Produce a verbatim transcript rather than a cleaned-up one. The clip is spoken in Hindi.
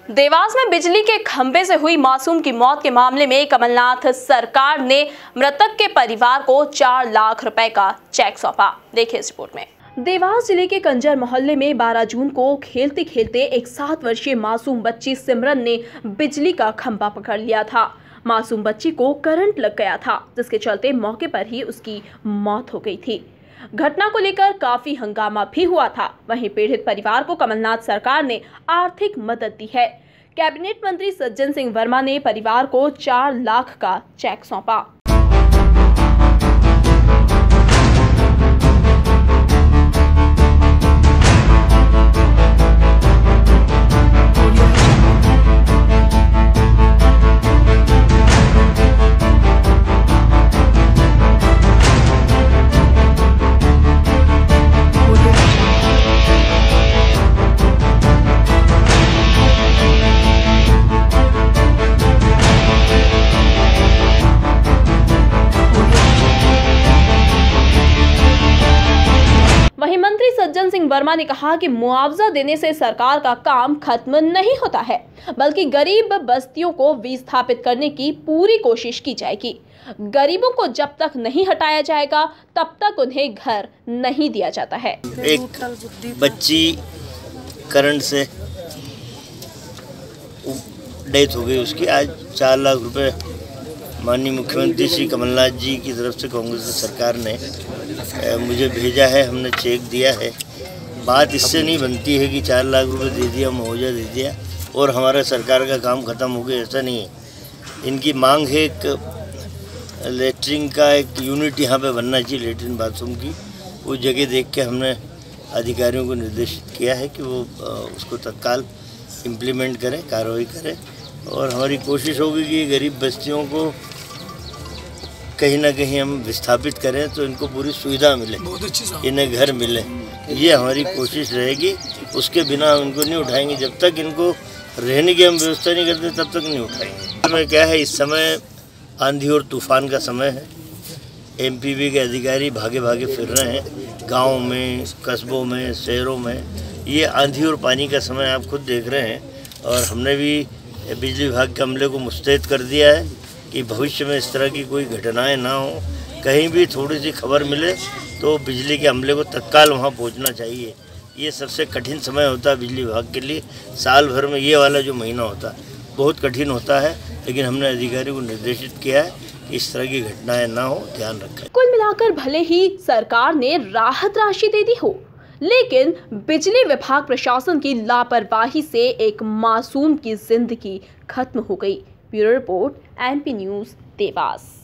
देवास में बिजली के खंभे से हुई मासूम की मौत के मामले में कमलनाथ सरकार ने मृतक के परिवार को चार लाख रुपए का चेक सौंपा। देखिए इस रिपोर्ट में। देवास जिले के कंजर मोहल्ले में बारह जून को खेलते खेलते एक सात वर्षीय मासूम बच्ची सिमरन ने बिजली का खंभा पकड़ लिया था। मासूम बच्ची को करंट लग गया था, जिसके चलते मौके पर ही उसकी मौत हो गई थी। घटना को लेकर काफी हंगामा भी हुआ था। वहीं पीड़ित परिवार को कमलनाथ सरकार ने आर्थिक मदद दी है। कैबिनेट मंत्री सज्जन सिंह वर्मा ने परिवार को चार लाख का चेक सौंपा। वहीं मंत्री सज्जन सिंह वर्मा ने कहा कि मुआवजा देने से सरकार का काम खत्म नहीं होता है, बल्कि गरीब बस्तियों को विस्थापित करने की पूरी कोशिश की जाएगी। गरीबों को जब तक नहीं हटाया जाएगा तब तक उन्हें घर नहीं दिया जाता है। एक बच्ची करंट से डेथ हो गई उसकी। आज चार लाख रुपए माननीय मुख्यमंत्री श्री कमलनाथ जी की तरफ से कांग्रेस सरकार ने मुझे भेजा है, हमने चेक दिया है। बात इससे नहीं बनती है कि चार लाख रुपए दे दिया, मुआवजा दे दिया और हमारा सरकार का काम ख़त्म हो गया, ऐसा नहीं है। इनकी मांग है एक लेटरिन का एक यूनिट यहाँ पे बनना चाहिए, लेटरिन बाथरूम की। वो जगह देख के हमने अधिकारियों को निर्देशित किया है कि वो उसको तत्काल इम्प्लीमेंट करें, कार्रवाई करें। और हमारी कोशिश होगी कि गरीब बस्तियों को कहीं ना कहीं हम विस्थापित करें तो इनको पूरी सुविधा मिले, इन्हें घर मिले। ये हमारी कोशिश रहेगी। उसके बिना हम इनको नहीं उठाएंगे। जब तक इनको रहने की हम व्यवस्था नहीं करते तब तक नहीं उठाएंगे। समय क्या है, इस समय आंधी और तूफान का समय है। एमपीवी के अधिकारी भागे भागे फिर रहे हैं गाँव में, कस्बों में, शहरों में। ये आंधी और पानी का समय आप खुद देख रहे हैं। और हमने भी बिजली विभाग के अमले को मुस्तैद कर दिया है कि भविष्य में इस तरह की कोई घटनाएं ना हो। कहीं भी थोड़ी सी खबर मिले तो बिजली के अमले को तत्काल वहां पहुंचना चाहिए। ये सबसे कठिन समय होता है बिजली विभाग के लिए। साल भर में ये वाला जो महीना होता है बहुत कठिन होता है, लेकिन हमने अधिकारियों को निर्देशित किया है कि इस तरह की घटनाएं ना हो, ध्यान रखें। कुल मिलाकर भले ही सरकार ने राहत राशि दे दी हो, लेकिन बिजली विभाग प्रशासन की लापरवाही से एक मासूम की जिंदगी खत्म हो गई। Bureau report, MP news, Dewas.